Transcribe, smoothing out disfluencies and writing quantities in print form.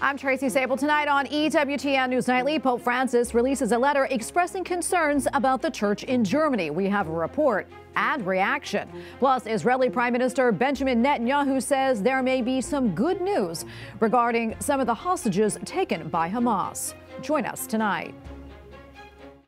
I'm Tracy Sable. Tonight on EWTN News Nightly, Pope Francis releases a letter expressing concerns about the church in Germany. We have a report and reaction. Plus, Israeli Prime Minister Benjamin Netanyahu says there may be some good news regarding some of the hostages taken by Hamas. Join us tonight.